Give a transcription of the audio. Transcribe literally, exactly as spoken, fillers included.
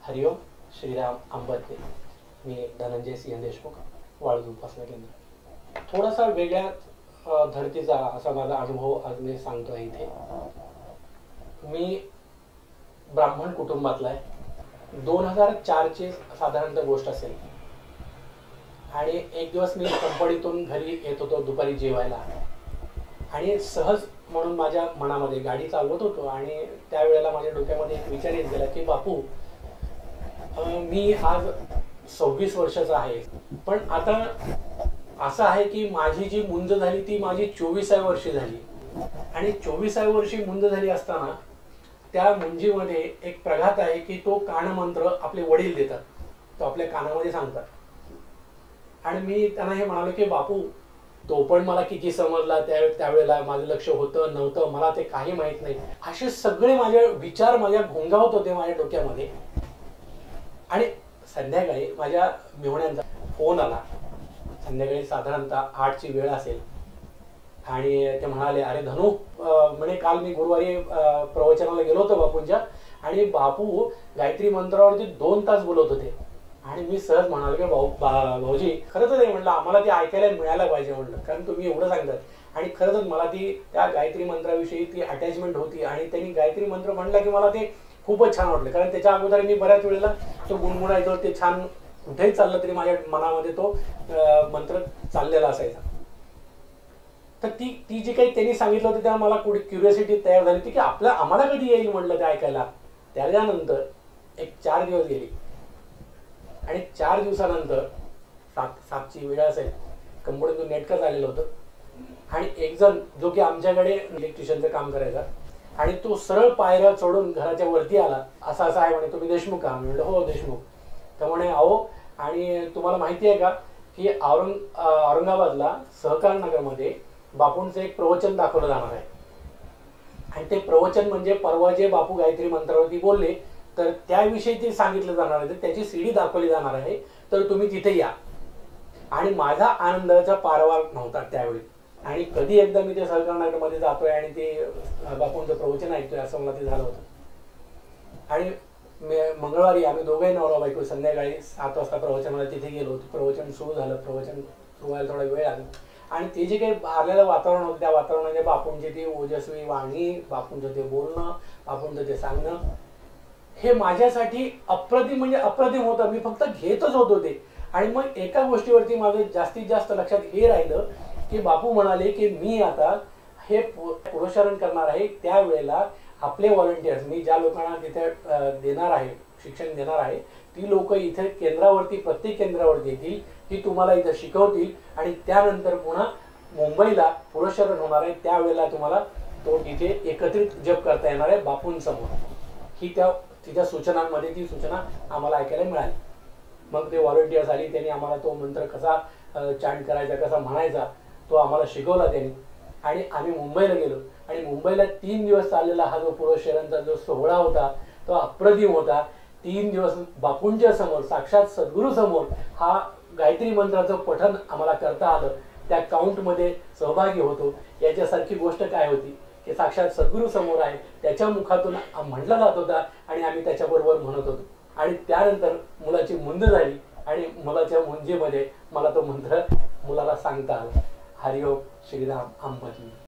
हरिओम श्रीराम अंबते। मी धनंजय सिंह देशमुख, वाळूज उपासना केंद्र। थोडासा वेगळ्या अ, धर्तीचा असा माझा अनुभव आज मी सांगतो आहे इथे। मी ब्राह्मण कुटुंबातला आहे। दोन हजार चार ची साधारणतः गोष्ट असेल आणि एक दिवस मी कंपनीतून घरी येत होतो दुपारी जेवायला आणि सहज म्हणून माझ्या मनामध्ये गाडी चालवत होतो आणि त्यावेळेला माझ्या डोक्यामध्ये एक विचार येत गेला की बापू, मी आज सव्वीस वर्षाचा आहे, पण आता असं आहे की माझी जी मुंज झाली ती माझी चोवीसाव्या वर्षी झाली आणि चोवीसाव्या वर्षी मुंज झाली असताना त्या मुंजीमध्ये एक प्रघात आहे की तो कानमंत्र आपले वडील देतात, तो आपल्या कानामध्ये सांगतात। आणि मी त्यांना हे म्हणालो की बापू, तो पण मला किती समजला त्या त्यावेळेला माझं लक्ष होतं नव्हतं मला ते काही माहित नाही, असे सगळे माझे विचार माझ्या घोंगावत होते माझ्या डोक्यामध्ये। आणि संध्याकाळी माझ्या मेहुण्यांचा फोन आला। संध्याकाळी साधारणतः आठ ची वेळ असेल आणि ते म्हणाले, अरे धनु, म्हणे काल मी गुरुवारी प्रवचनाला गेलो होतो बापूंच्या आणि बापू गायत्री मंत्रावरती दोन तास बोलत होते। आणि मी सहज म्हणालो की भाऊ भाऊजी खरंच नाही म्हटलं, आम्हाला ते ऐकायला मिळायला पाहिजे म्हटलं, कारण तुम्ही एवढं सांगतात। आणि खरंच मला ती त्या गायत्री मंत्राविषयी ती अटॅचमेंट होती आणि त्यांनी गायत्री मंत्र म्हणला की मला ते खूपच छान वाटलं, कारण त्याच्या अगोदर मी बऱ्याच वेळेला तो गुणगुणायचो, ते छान कुठेही चाललं तरी माझ्या मनामध्ये तो मंत्र चाललेला असायचा। तर ती ती जी काही त्यांनी सांगितलं होतं तेव्हा मला कुठे क्युरियोसिटी तयार झाली होती की आपल्या आम्हाला कधी येईल म्हटलं ते ऐकायला। त्याच्यानंतर एक चार दिवस गेली आणि चार दिवसानंतर सात सातची वेळ असेल, कंपनीतून नेटकं झालेलं होतं आणि एक जण जो की आमच्याकडे इलेक्ट्रिशियनचं काम करायचा आणि तो सरळ पायऱ्या चढून घराच्या वरती आला। असं असं आहे म्हणे, तुम्ही देशमुख का? मी म्हणलं हो देशमुख। तर म्हणे अहो, आणि तुम्हाला माहिती आहे का की औरंग औरंगाबादला सहकार नगरमध्ये बापूंचं एक प्रवचन दाखवलं जाणार आहे आणि ते प्रवचन म्हणजे परवा जे बापू गायत्री मंत्रावरती बोलले तर त्याविषयी ते सांगितलं जाणार आहे, त्याची सीडी दाखवली जाणार आहे, तर तुम्ही तिथे या। आणि माझा आनंदाचा पारवार नव्हता त्यावेळी आणि कधी एकदा मी ते सहकार नगरमध्ये जातोय आणि ते बापूंचं प्रवचन ऐकतोय असं मला ते झालं होतं। आणि मंगळवारी आम्ही दोघंही नवरा बायको संध्याकाळी सात वाजता प्रवचनाला तिथे गेलो। प्रवचन सुरू झालं, प्रवचन सुरू व्हायला थोडा वेळ लागला आणि ते जे काही आलेलं वातावरण होतं त्या वातावरणाने बापूंची ती ओजस्वी वाणी, बापूंचं ते बोलणं, बापूंचं ते सांगणं हे माझ्यासाठी अप्रतिम म्हणजे अप्रतिम होतं। मी फक्त घेतच होतो ते। आणि मग एका गोष्टीवरती माझं जास्तीत जास्त लक्षात हे राहिलं की बापू म्हणाले की मी आता हे पुरुषारण करणार आहे, त्यावेळेला आपले व्हॉलंटियर्स, मी ज्या लोकांना तिथे देणार आहे, शिक्षण देणार आहे, ती लोक इथे केंद्रावरती प्रत्येक केंद्रावरती येतील, ती तुम्हाला इथे शिकवतील आणि त्यानंतर पुन्हा मुंबईला पुरुषारण होणार आहे, त्यावेळेला तुम्हाला तो तिथे एकत्रित जप करता येणार आहे बापूंसमोर। ही त्या तिच्या सूचनांमध्ये ती सूचना आम्हाला ऐकायला मिळाली। मग ते व्हॉलंटियर्स आली, त्यांनी आम्हाला तो मंत्र कसा चांट करायचा, कसा म्हणायचा तो आम्हाला शिकवला त्यांनी। आणि आम्ही मुंबईला गेलो आणि मुंबईला तीन दिवस चाललेला हा जो पुरुषारणचा जो सोहळा होता तो अप्रतिम होता। तीन दिवस बापूंच्या समोर, साक्षात सद्गुरू समोर हा गायत्री मंत्राचं पठण आम्हाला करता आलं, त्या काउंटमध्ये सहभागी होतो। याच्यासारखी गोष्ट काय होती की साक्षात सद्गुरू समोर आहे, त्याच्या मुखातून म्हटला जात होता आणि आम्ही त्याच्याबरोबर म्हणत होतो। आणि त्यानंतर मुलाची मुंज झाली आणि मुलाच्या मुंजीमध्ये मला तो मंत्र मुलाला सांगता आला। हरिओम श्रीराम अंबते।